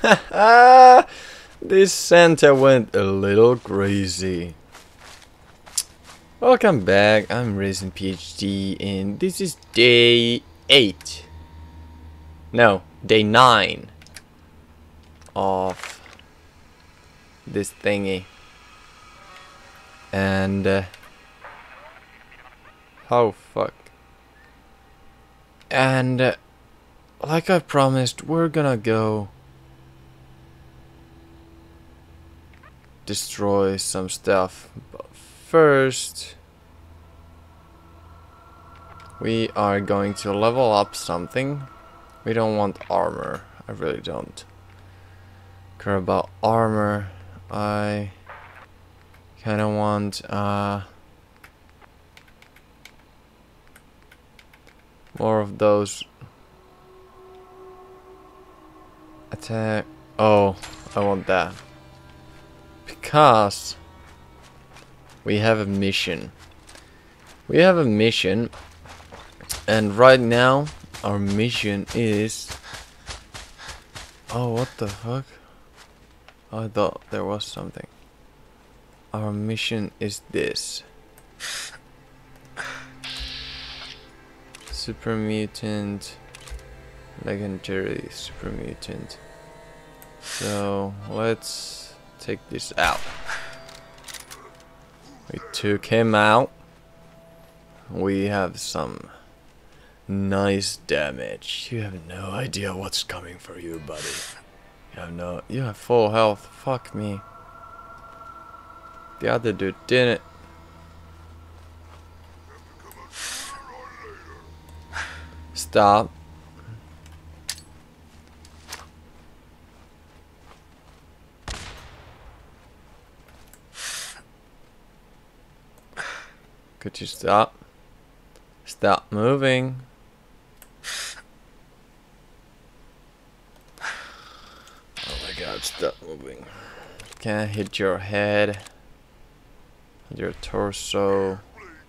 This Santa went a little crazy. Welcome back, I'm Racing PhD and this is day 8. No, day 9 of this thingy. And oh fuck. And like I promised, we're gonna go destroy some stuff, but first we are going to level up something. We don't want armor. I really don't care about armor. I kind of want more of those attack. Oh, I want that because we have a mission. We have a mission, and right now our mission is. Oh, what the fuck? I thought there was something. Our mission is this. Super mutant, legendary super mutant. So let's take this out. We took him out. We have some nice damage. You have no idea what's coming for you, buddy. You have full health. Fuck me. The other dude didn't. Stop. Could you stop? Stop moving. Oh my god, stop moving. Can't hit your head. Your torso.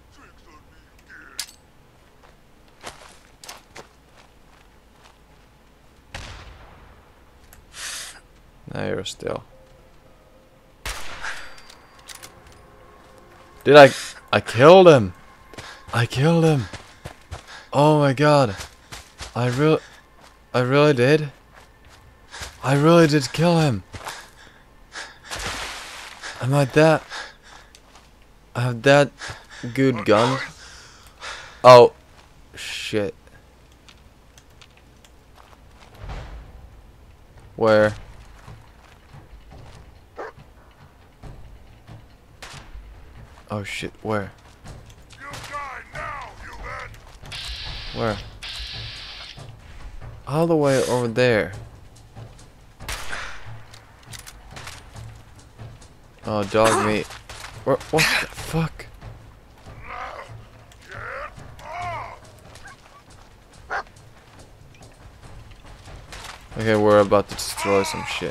Now you're still. I killed him. I killed him. Oh my god. I really did. I really did kill him. Am I that? I have that good gun. Oh shit. Where? Oh shit, where? You die now, human! Where? All the way over there. Oh, dog meat. What the fuck? Okay, we're about to destroy some shit.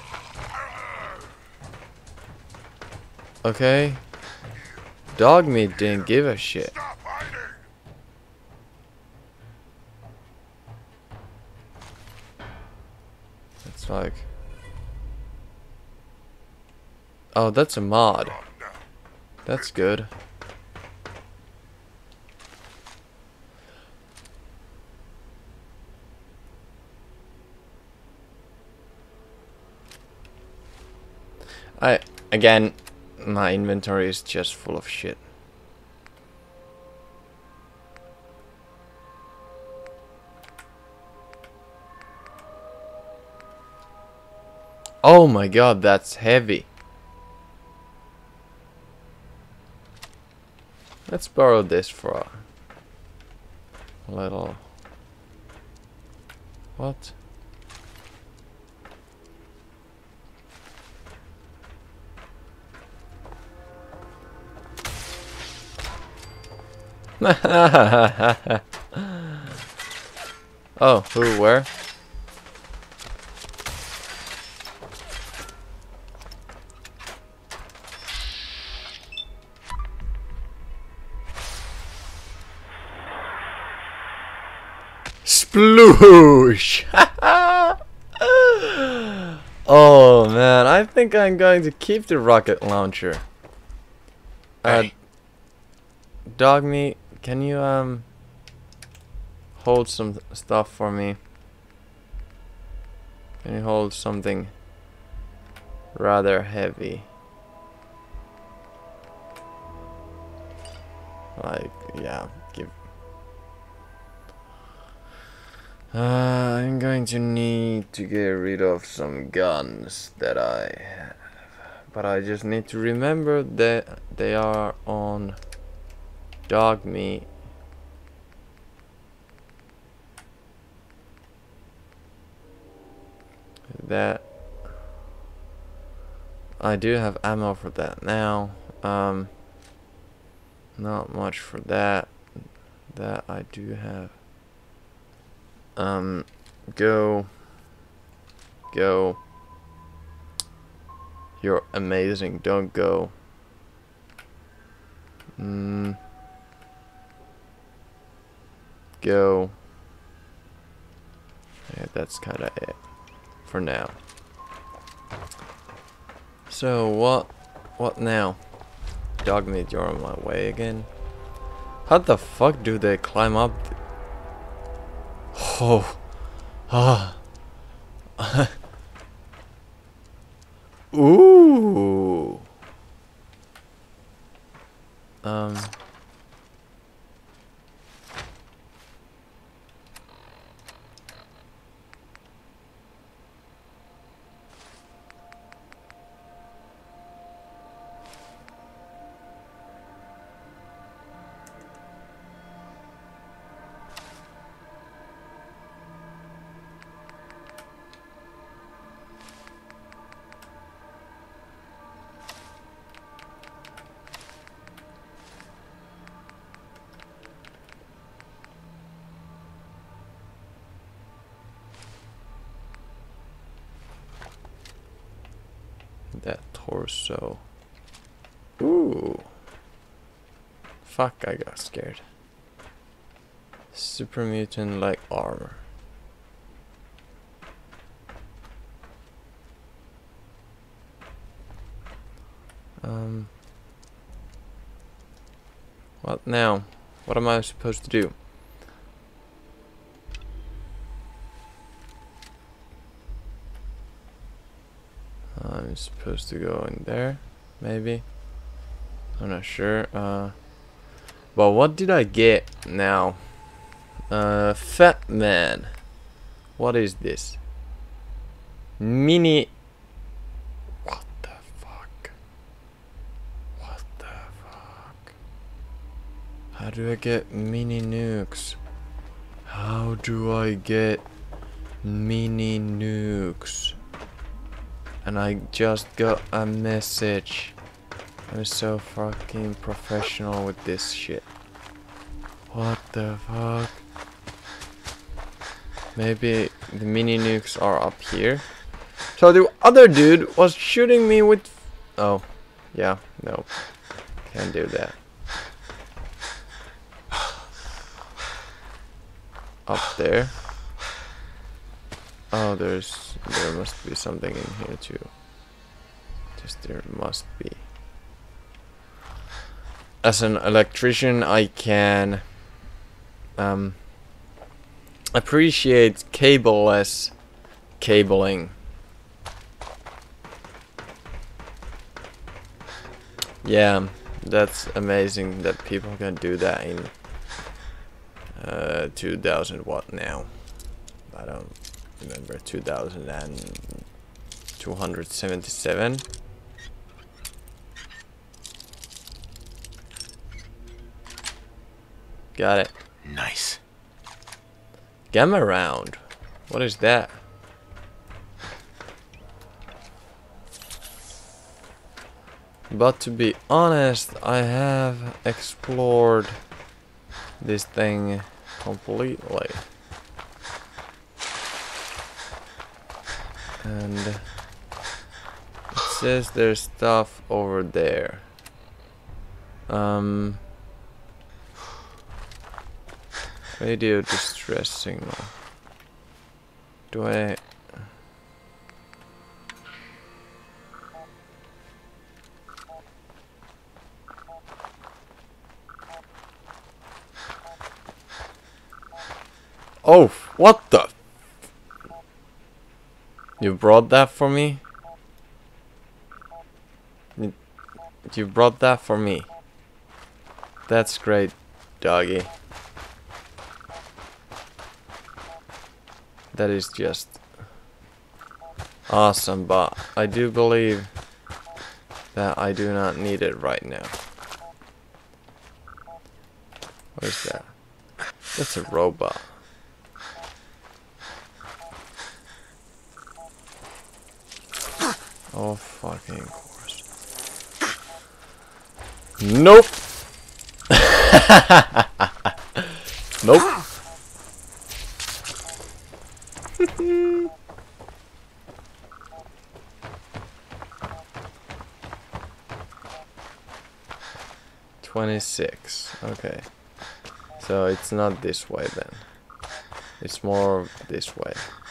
Okay. Dog meat didn't give a shit. It's like... Oh, that's a mod. That's good. Again, my inventory is just full of shit. Oh my god, that's heavy. Let's borrow this for a little... What? Oh, who, where? Sploosh! Oh man, I think I'm going to keep the rocket launcher. Hey. Dog meat, can you hold some stuff for me? Can you hold something rather heavy? Like, yeah, give. I'm going to need to get rid of some guns that I have. But I just need to remember that they are on dog meat. That I do have ammo for that now. Not much for that. That I do have. Go. You're amazing. Don't go. Go. Yeah, that's kind of it for now. So what now? Dog meat, you're on my way again. How the fuck do they climb up? Oh, ah, ooh. That torso. Ooh. Fuck, I got scared. Super mutant like armor. What now? What am I supposed to do? I'm supposed to go in there, maybe. I'm not sure. But what did I get now? Fat man. What is this? Mini. What the fuck? What the fuck? How do I get mini nukes? How do I get mini nukes? And I just got a message. I'm so fucking professional with this shit. What the fuck? Maybe the mini nukes are up here. So the other dude was shooting me with... Oh, yeah, no. Can't do that. Up there. Oh, there must be something in here too. Just there must be. As an electrician, I can appreciate cableless cabling. Yeah, that's amazing that people can do that in 2000 what now? I don't remember. 2277. Got it. Nice. Gamma round. What is that? But to be honest, I have explored this thing completely. And it says there's stuff over there. Radio distress signal. Do I... Oh, what the? You brought that for me? You brought that for me. That's great, doggy. That is just awesome, but I do believe that I do not need it right now. What is that? That's a robot. Oh, fucking course. Nope. Nope. $26. Okay. So it's not this way then. It's more this way.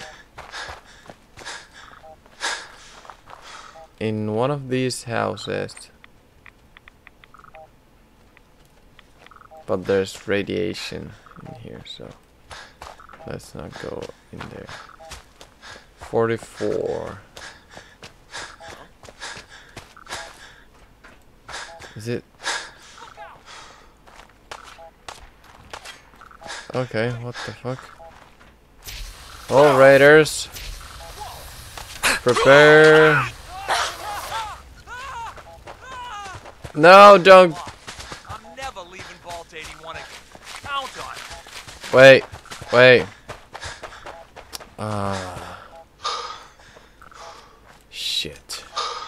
In one of these houses. But there's radiation in here, so let's not go in there. 44. Is it? Okay, what the fuck? All raiders, prepare. No, don't. I'm never leaving Vault 81 again. Count on it. Wait, wait. Shit.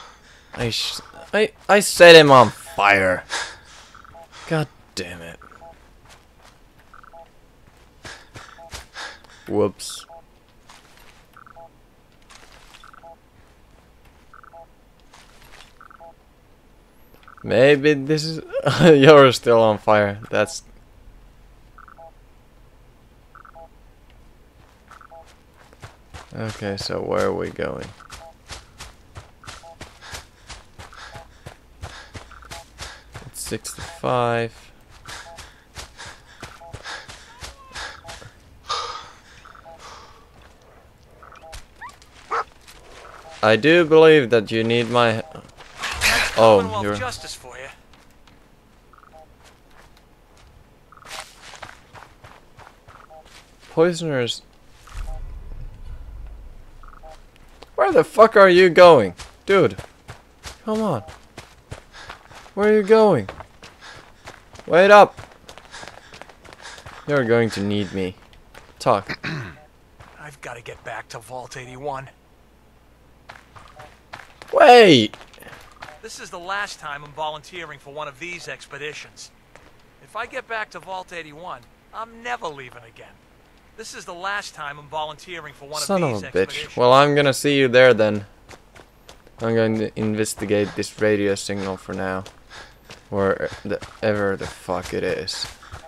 I set him on fire. God damn it. Whoops. Maybe this is you're still on fire. That's okay, so where are we going? It's 65. I do believe that you need my Commonwealth you're justice for you. poisoners. Where the fuck are you going? Dude, come on. Where are you going? Wait up. You're going to need me. Talk. I've got to get back to Vault 81. Wait! This is the last time I'm volunteering for one of these expeditions. If I get back to Vault 81, I'm never leaving again. This is the last time I'm volunteering for one Son of of these a bitch. expeditions. Well, I'm gonna see you there then. I'm going to investigate this radio signal for now. Wherever the fuck it is.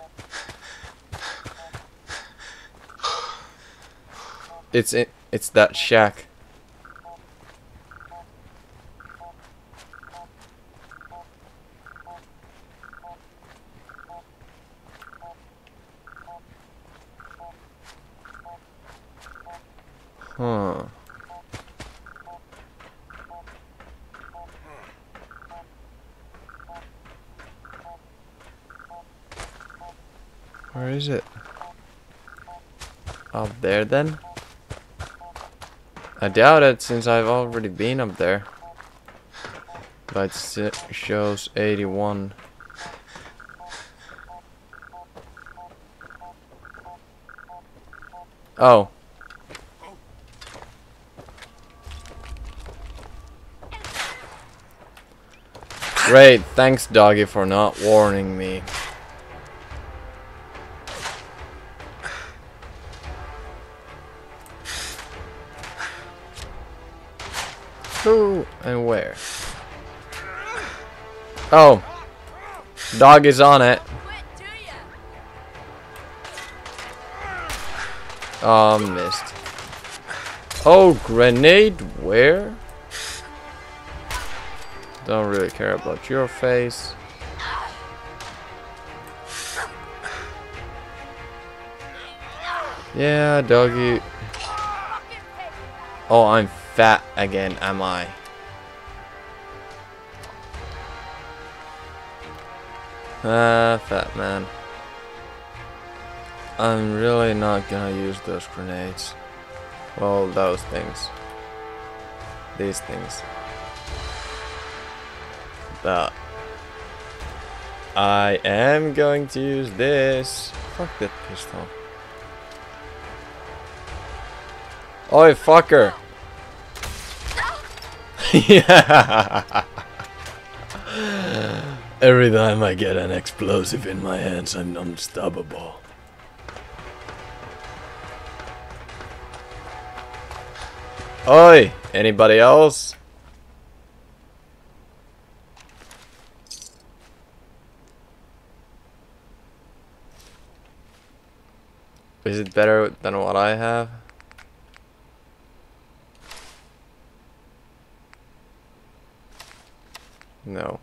It's that shack. Huh. Where is it? Up there then? I doubt it since I've already been up there. But it shows 81. Oh. Great, thanks doggy for not warning me. Who and where? Oh, dog is on it. Oh, missed. Oh, grenade where? Don't really care about your face. Yeah, doggy. Oh, I'm fat again, am I? Ah, fat man. I'm really not gonna use those grenades. Well, those things. These things. But I am going to use this. Fuck that pistol. Oi, fucker! Yeah. Every time I get an explosive in my hands, I'm unstoppable. Oi! Anybody else? Is it better than what I have? No.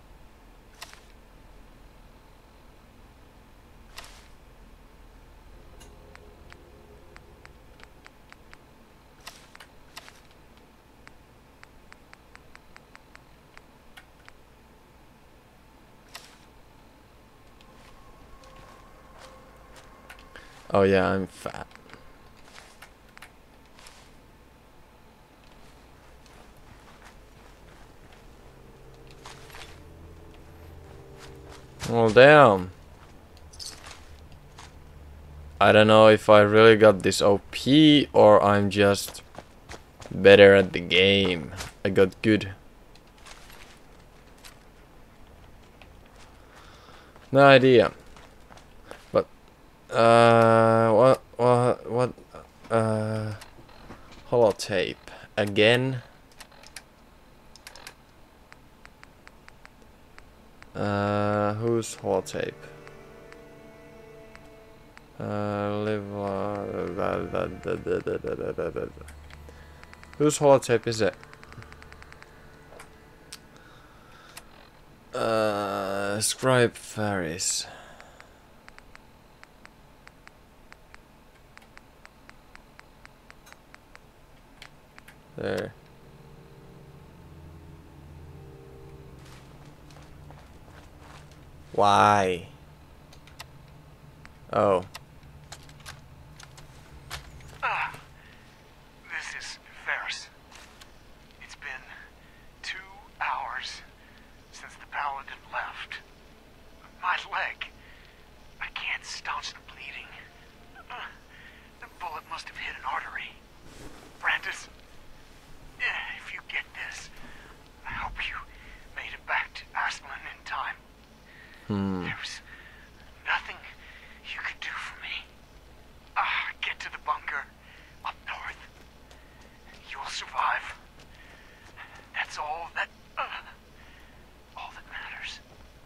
Oh yeah, I'm fat. Well, damn. I don't know if I really got this OP or I'm just better at the game. I got good. No idea. But what holotape again? Who's holotape? Whose holotape is it? Scribe Faris. There. Why? Oh. This is Ferris. It's been 2 hours since the paladin left. My leg. I can't staunch the bleeding. The bullet must have hit an artery. Brandis, if you get this, I hope you made it back to Aslan in time. There was nothing you could do for me. Get to the bunker up north. You'll survive. That's all that matters.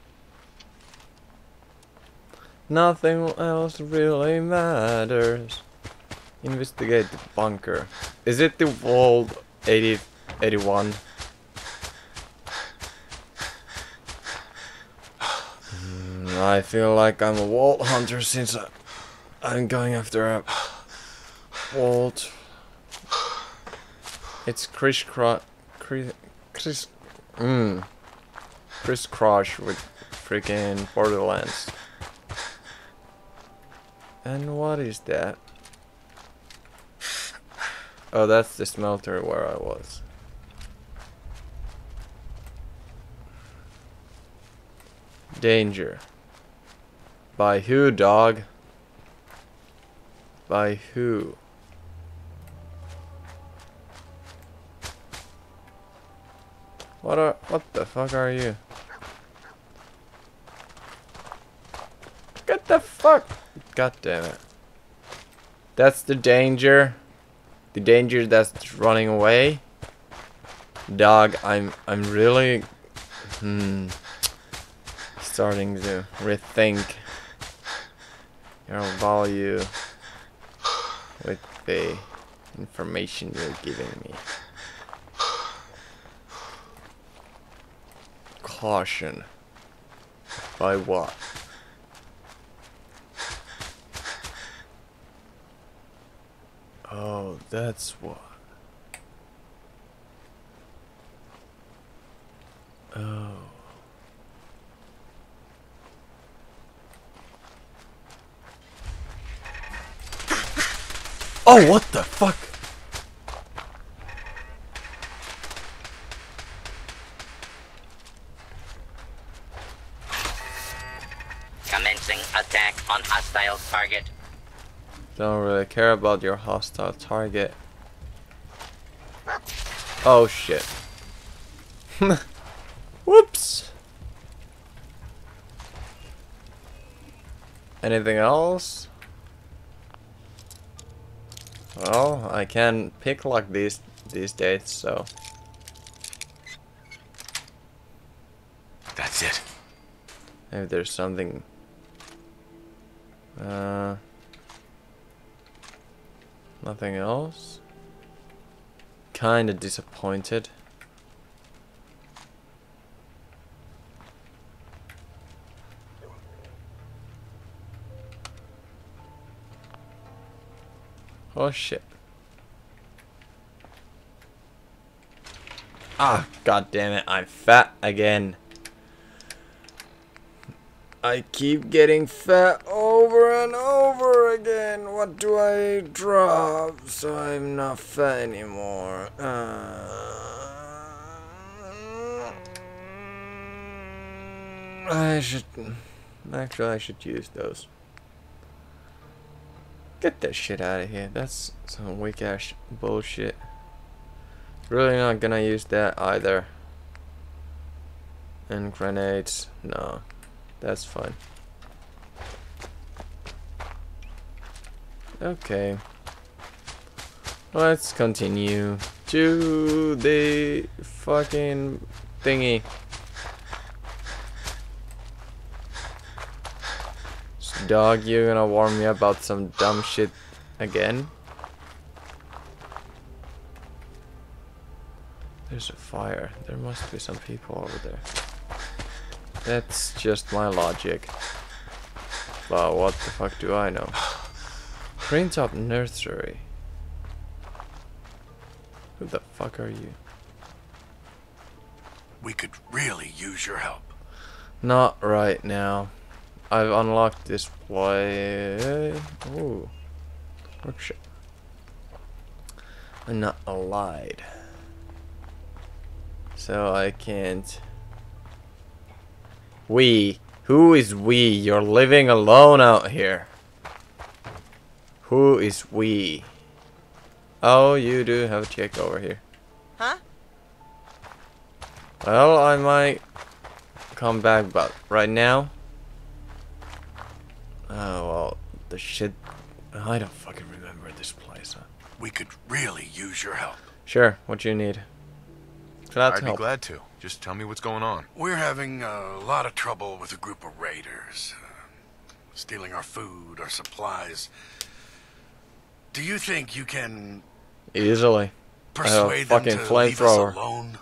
Nothing else really matters. Investigate the bunker. Is it the Vault 81? I feel like I'm a vault hunter since I'm going after a vault. It's crisscross with freaking Borderlands. And what is that? Oh, that's the smelter where I was. Danger. By who, dog? By who? What the fuck are you? Get the fuck! God damn it. That's the danger. The danger that's running away. Dog, I'm really starting to rethink your value with the information you're giving me. Caution. By what? that's what. Oh. Oh, what the fuck? Commencing attack on hostile target. Don't really care about your hostile target. Oh shit. Whoops. Anything else? Well, I can pick lock these days, so. That's it. Maybe there's something. Nothing else. Kinda disappointed. Oh shit. Ah, god damn it, I'm fat again. I keep getting fat over and over again. What do I drop so I'm not fat anymore? I should... Actually, I should use those. Get that shit out of here. That's some weak ass bullshit. Really not gonna use that either. And grenades, no. That's fine. Okay. Let's continue to the fucking thingy. Dog, you gonna warn me about some dumb shit again? There's a fire. There must be some people over there. That's just my logic. But what the fuck do I know? Print up nursery. Who the fuck are you? We could really use your help. Not right now. I've unlocked this play. Ooh. Workshop. I'm not allied. So I can't. We. Who is we? You're living alone out here. Who is we? Oh, you do have a chick over here. Huh? Well, I might come back, but right now. Oh, well, the shit. I don't fucking remember this place, huh? We could really use your help. Sure, what you need? Glad to I'd be help. glad to. Just tell me what's going on. We're having a lot of trouble with a group of raiders. Stealing our food, our supplies. Do you think you can Easily. persuade them fucking to leave us flamethrower. alone?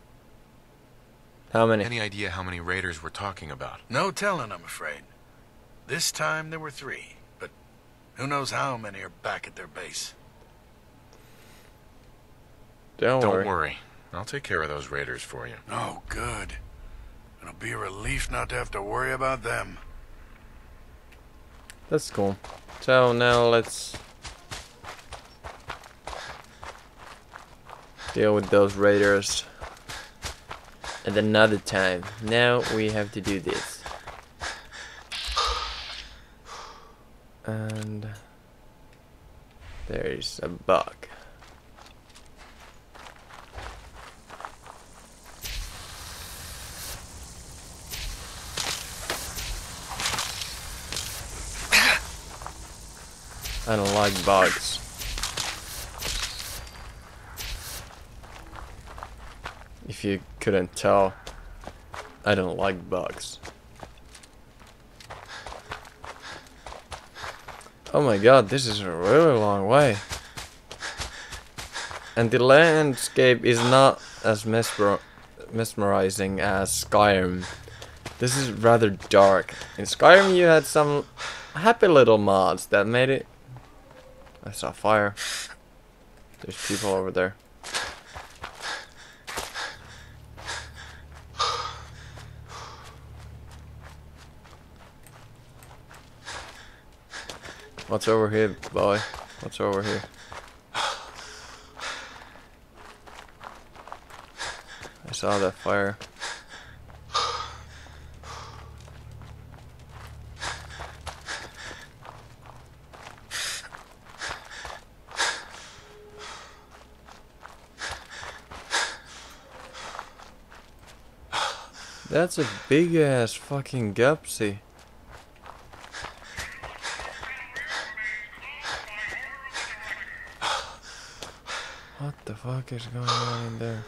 How many? Any idea how many raiders we're talking about? No telling, I'm afraid. This time there were 3, but who knows how many are back at their base. Don't Don't worry. worry. I'll take care of those raiders for you. Oh, good. It'll be a relief not to have to worry about them. That's cool. So now let's deal with those raiders at another time. Now we have to do this. And there's a bug. I don't like bugs. If you couldn't tell, I don't like bugs. Oh my god, this is a really long way. And the landscape is not as mesmerizing as Skyrim. This is rather dark. In Skyrim you had some happy little mods that made it. I saw fire. There's people over there. What's over here, boy? What's over here? I saw that fire. That's a big ass fucking gupsy. What the fuck is going on in there?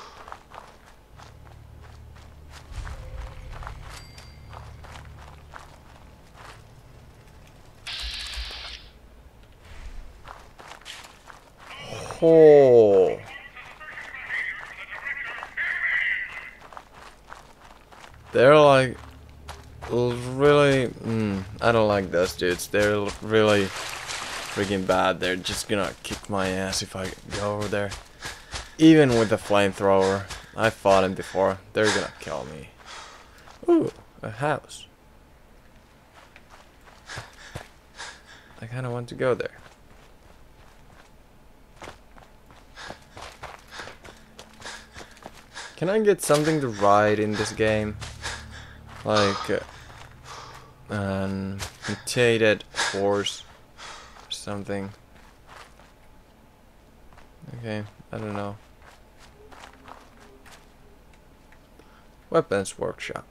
Oh. They're like really I don't like those dudes. They're really freaking bad. They're just gonna kick my ass if I go over there. Even with the flamethrower. I fought him before. They're gonna kill me. Ooh, a house. I kinda want to go there. Can I get something to ride in this game? Like an mutated horse or something. Okay, I don't know. Weapons workshop.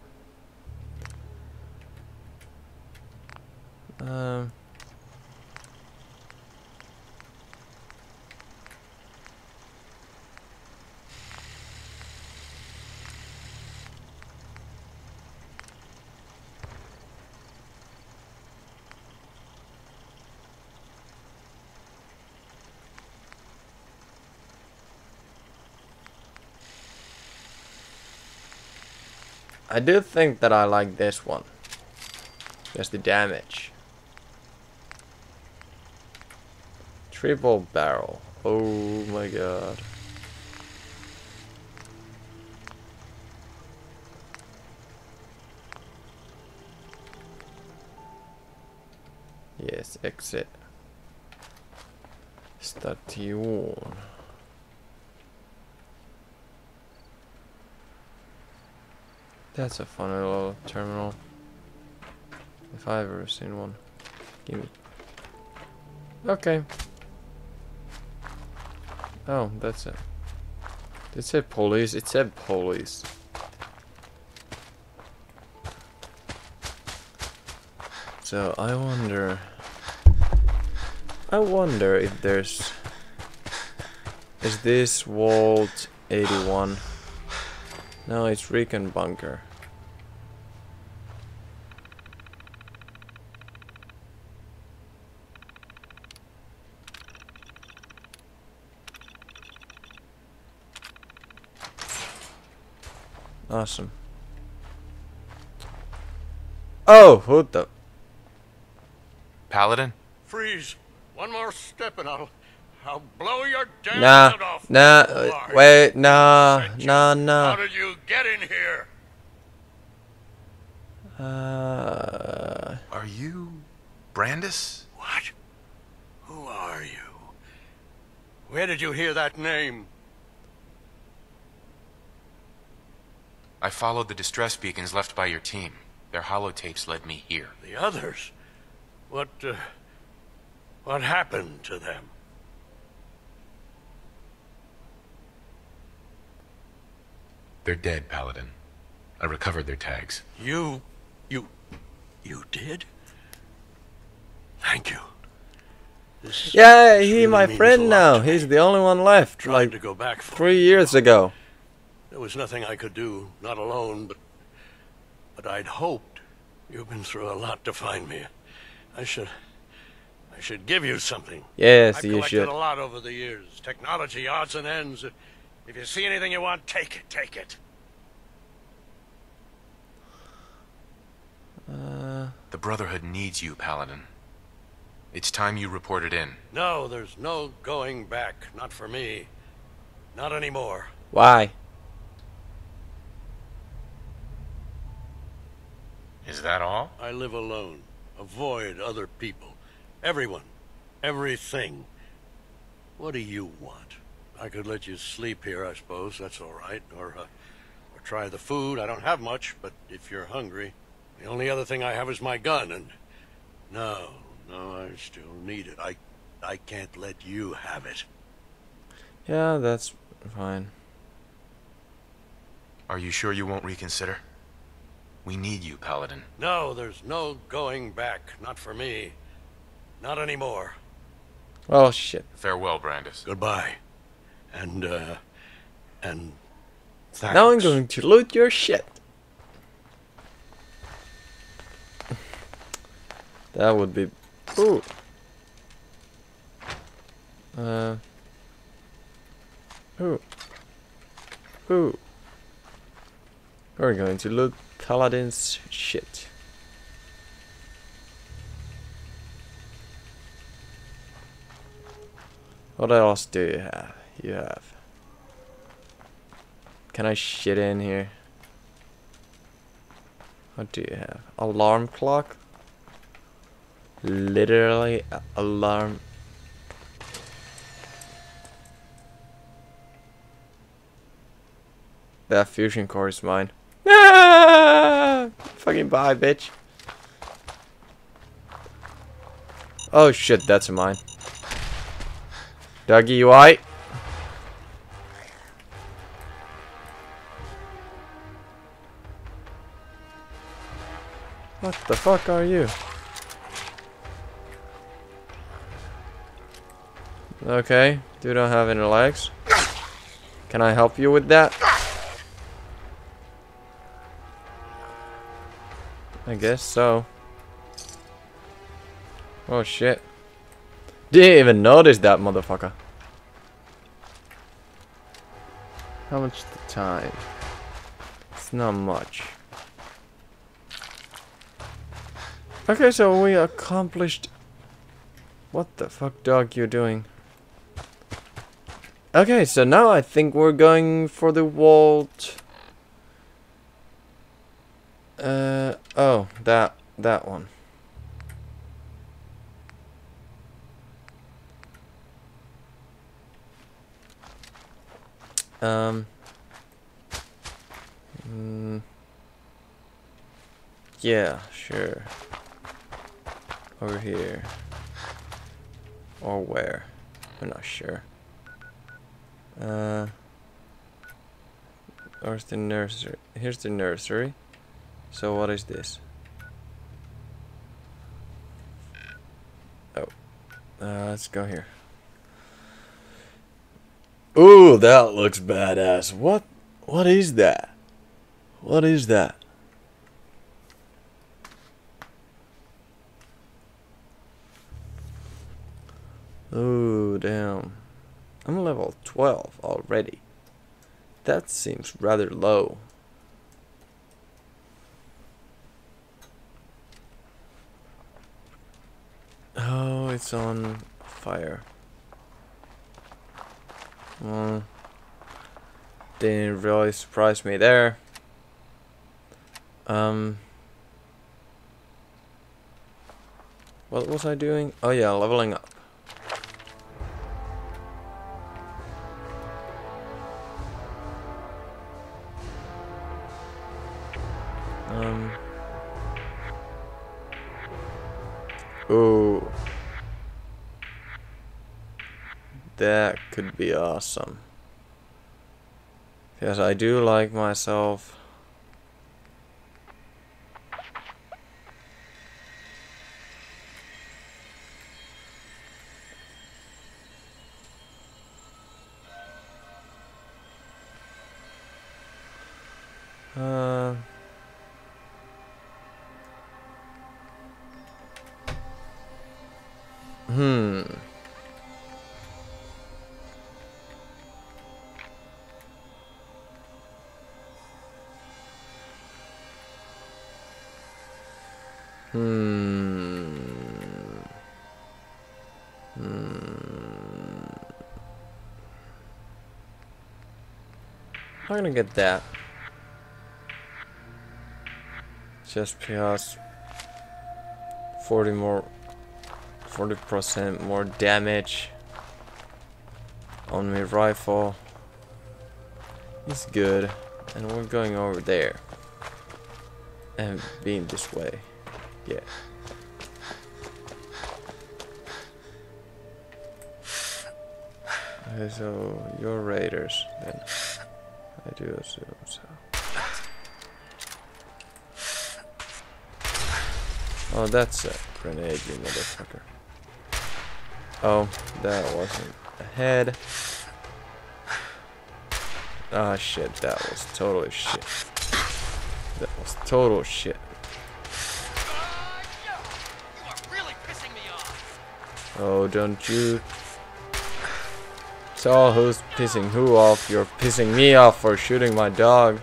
I do think that I like this one. Just the damage. Triple barrel. Oh my god. Yes, exit. Station. That's a fun little terminal. If I've ever seen one. Give me. Okay. Oh, that's it. Did it say police? It said police. So I wonder if there's... Is this Vault 81? No, it's Recon Bunker. Awesome. Oh, who the... Paladin? Freeze! One more step and I'll blow your damn Nah, head off. nah, Who are wait, you? nah, Sent you. nah, How nah. did you get in here? Are you Brandis? What? Who are you? Where did you hear that name? I followed the distress beacons left by your team. Their holotapes led me here. The others? What happened to them? They're dead, Paladin. I recovered their tags. You did? Thank you. This Yeah, really he my means a friend lot now. to me. He's the only one left. Trying Like to go back for 3 years ago. There was nothing I could do, not alone, but I'd hoped. You've been through a lot to find me. I should give you something. Yes, I've you collected should. a lot over the years. Technology, odds and ends. If you see anything you want, take it, take it. The Brotherhood needs you, Paladin. It's time you reported in. No, there's no going back. Not for me. Not anymore. Why? Is that all? I live alone. Avoid other people. Everyone. Everything. What do you want? I could let you sleep here, I suppose. That's all right. Or try the food. I don't have much, but if you're hungry. The only other thing I have is my gun, and... No, I still need it. I can't let you have it. Yeah, that's fine. Are you sure you won't reconsider? We need you, Paladin. No, there's no going back. Not for me. Not anymore. Oh shit. Farewell, Brandis. Goodbye. And thanks. Now I'm going to loot your shit. That would be... Ooh. Ooh. We're going to loot Paladin's shit. What else do you have? Can I shit in here? What do you have? Alarm clock? Literally alarm. That fusion core is mine. Ah! Fucking bye, bitch. Oh shit, that's mine. Dougie, you alright? What the fuck are you? Okay, you don't have any legs. Can I help you with that? I guess so. Oh shit. Didn't even notice that motherfucker. How much the time? It's not much. Okay, so we accomplished... What the fuck, dog, you doing? Okay, so now I think we're going for the vault. Oh, that one. Yeah, sure. Over here. Or where? I'm not sure. Where's the nursery? Here's the nursery. So what is this? Oh. Let's go here. Ooh, that looks badass. What is that? What is that? Oh, damn. I'm level 12 already. That seems rather low. Oh, it's on fire. Well, didn't really surprise me there. What was I doing? Oh yeah, leveling up. Ooh. That could be awesome. Because I do like myself. I'm gonna get that. Just because 40% more damage on my rifle is good, and we're going over there and being this way. Yeah. Okay, so you're raiders then. I do assume so. Oh, that's a grenade, you motherfucker. Oh, that wasn't a head. Ah, shit, that was totally shit. That was total shit. You are really pissing me off. Oh, don't you tell who's pissing who off. You're pissing me off for shooting my dog.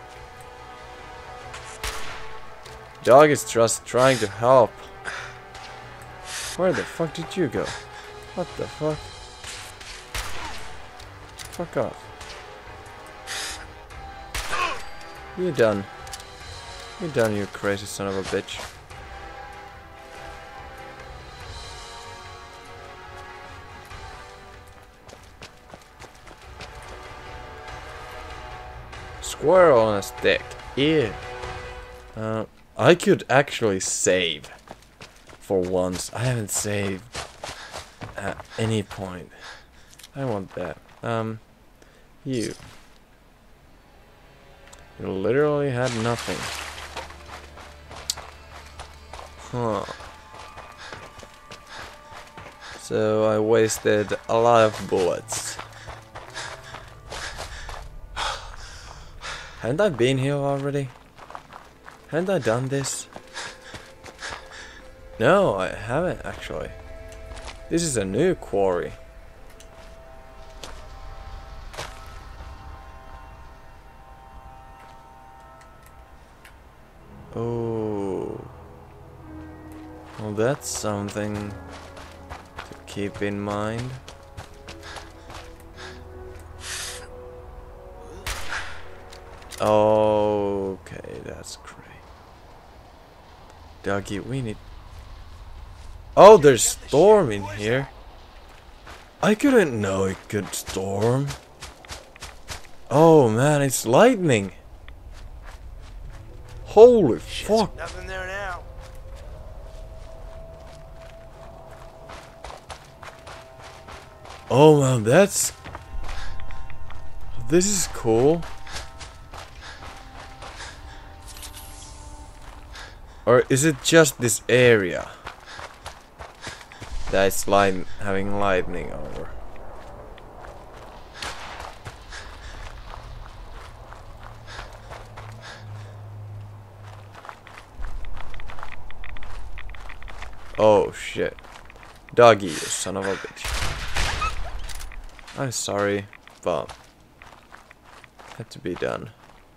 Dog is just trying to help. Where the fuck did you go? What the fuck? Fuck off. You done. You done, you crazy son of a bitch. Squirrel on a stick. Ew. I could actually save. For once. I haven't saved at any point. I want that. You. You literally had nothing. Huh. So I wasted a lot of bullets. Haven't I been here already? Haven't I done this? No, I haven't actually. This is a new quarry. Oh. Well, that's something to keep in mind. Okay, that's great. Dougie, we need... Oh, there's storm in here. I couldn't know it could storm. Oh man, it's lightning. Holy fuck. Nothing there now. Oh man, that's... This is cool. Or is it just this area that's having lightning over? Oh shit. Doggy, you son of a bitch. I'm sorry, but had to be done.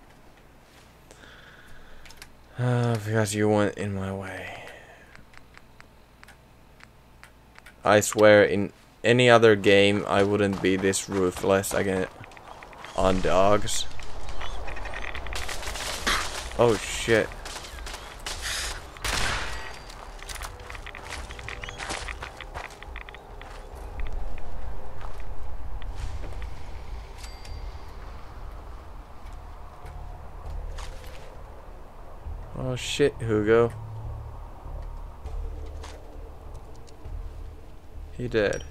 Because you went in my way. I swear, in any other game, I wouldn't be this ruthless again on dogs. Oh shit. Oh shit, Hugo. He dead.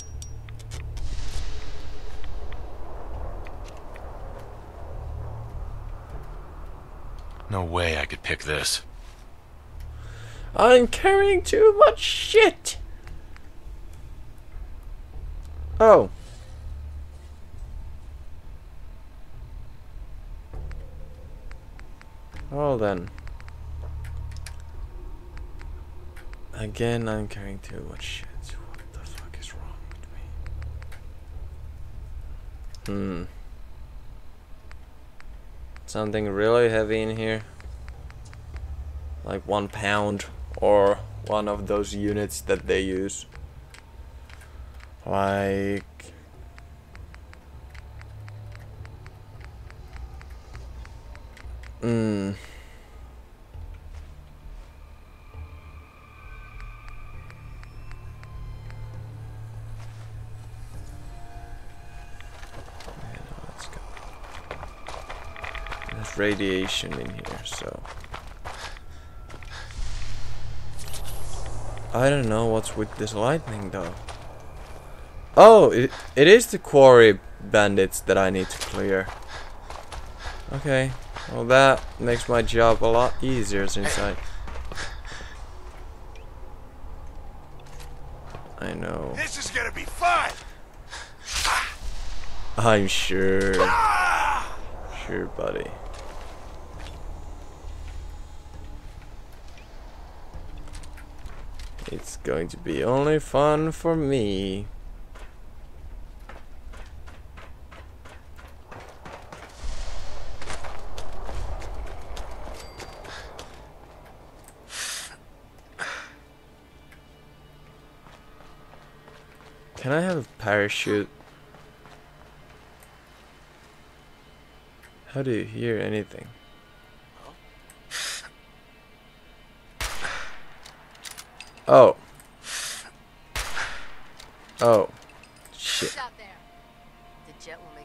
No way I could pick this. I'm carrying too much shit! Oh. Well then. Again, I'm carrying too much shit. What the fuck is wrong with me? Something really heavy in here. Like 1 pound or one of those units that they use. Like... Hmm. Let's go. There's radiation in here, so... I don't know what's with this lightning though. Oh, it is the quarry bandits that I need to clear. Okay, well that makes my job a lot easier since I know. This is gonna be fun! I'm sure. Sure, buddy. It's going to be only fun for me. Can I have a parachute? How do you hear anything? Oh. Oh. Shit. Stop there. The jet will